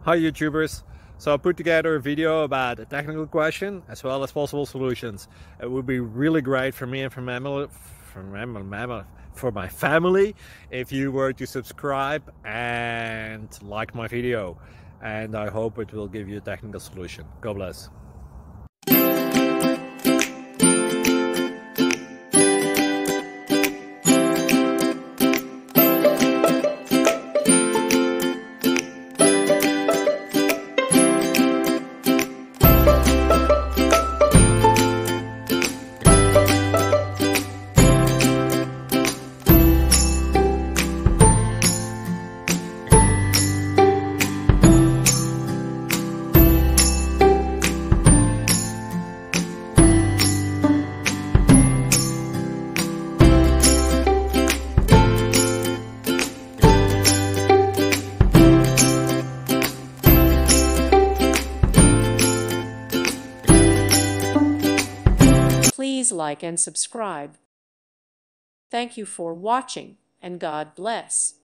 Hi YouTubers! So I put together a video about a technical question as well as possible solutions. It would be really great for me and for my family if you were to subscribe and like my video, and I hope it will give you a technical solution. God bless. Please like and subscribe. Thank you for watching, and God bless.